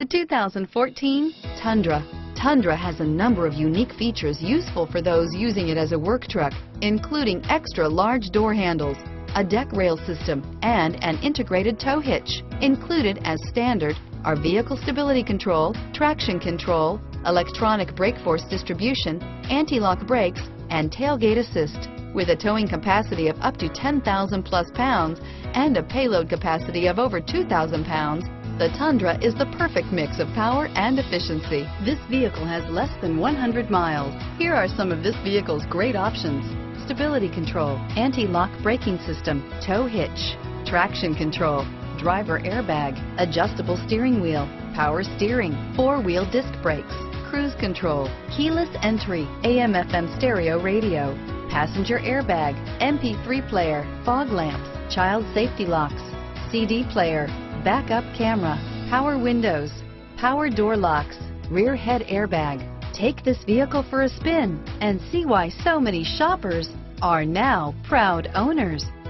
The 2014 Tundra. Tundra has a number of unique features useful for those using it as a work truck, including extra large door handles, a deck rail system, and an integrated tow hitch. Included as standard are vehicle stability control, traction control, electronic brake force distribution, anti-lock brakes, and tailgate assist. With a towing capacity of up to 10,000 plus pounds and a payload capacity of over 2,000 pounds, the Tundra is the perfect mix of power and efficiency. This vehicle has less than 100 miles. Here are some of this vehicle's great options: stability control, anti-lock braking system, tow hitch, traction control, driver airbag, adjustable steering wheel, power steering, four-wheel disc brakes, cruise control, keyless entry, AM/FM stereo radio, passenger airbag, MP3 player, fog lamps, child safety locks, CD player, backup camera, power windows, power door locks, rear head airbag. Take this vehicle for a spin and see why so many shoppers are now proud owners.